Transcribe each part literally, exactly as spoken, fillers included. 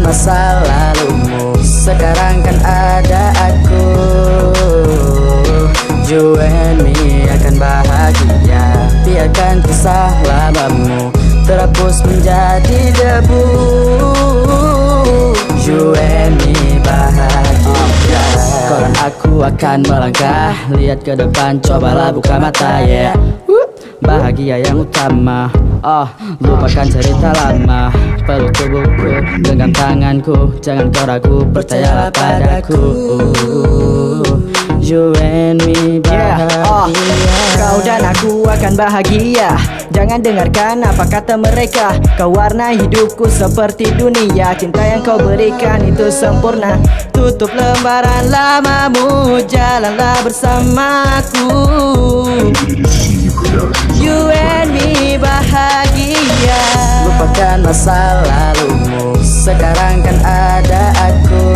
masa lalumu, sekarang kan ada aku. You and me akan bahagia, biarkan kisah lamamu terhapus menjadi debu. You and me bahagia. Sekarang aku akan melangkah, lihat ke depan, cobalah buka mata, yeah. Bahagia yang utama, oh, lupakan cerita lama. Peluk tubuhku, genggam tanganku, jangan kau ragu, percayalah padaku. You and me bahagia, yeah. Oh, kau dan aku akan bahagia. Jangan dengarkan apa kata mereka. Kau warna hidupku seperti dunia. Cinta yang kau berikan itu sempurna. Tutup lembaran lamamu, jalanlah bersamaku. You and me bahagia. Lupakan masa lalumu, sekarang kan ada aku.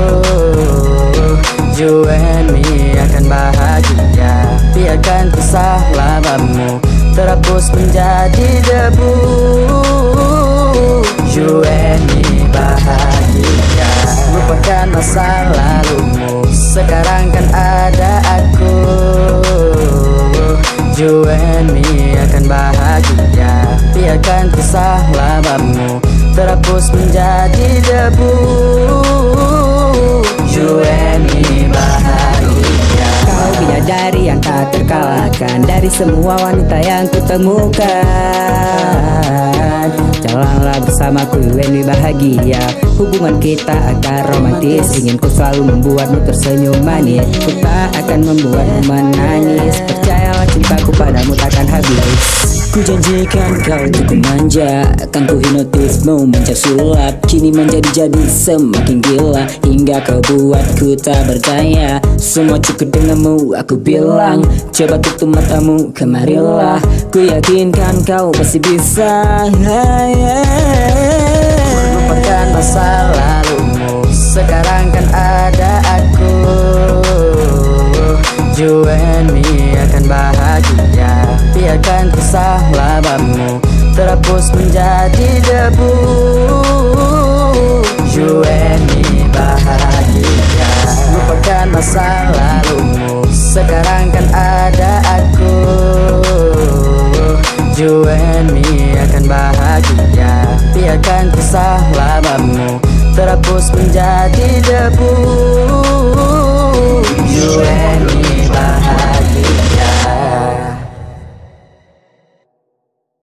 You and me akan bahagia, biarkan kisah lamamu terhapus menjadi debu. You and me bahagia. Lupakan masa lalumu, sekarang kan ada aku. You and me akan bahagia, biarkan kisah lamamu terhapus menjadi debu. You and me bahagia. Kau bidadari yang tak terkalahkan dari semua wanita yang kutemukan. Jalanlah bersamaku, you and me bahagia. Hubungan kita akan romantis, ingin ku selalu membuatmu tersenyum manis. Ku tak akan membuatmu menangis, percayalah cintaku padamu takkan habis. Ku janjikan kau untuk ku manja, akan ku hipnotismu menjadi sulap. Kini menjadi-jadi semakin gila, hingga kau buatku tak berdaya. Semua cukup denganmu, aku bilang, coba tutup matamu, kemarilah. Ku yakinkan kau pasti bisa. Lupakan masa lalumu, sekarang kan ada aku. You and me akan bahagia, biarkan kisah lamamu terhapus menjadi debu. You and me bahagia. Lupakan masa lalumu, sekarang kan ada aku. You and me akan bahagia, biarkan kisah lamamu terhapus menjadi debu.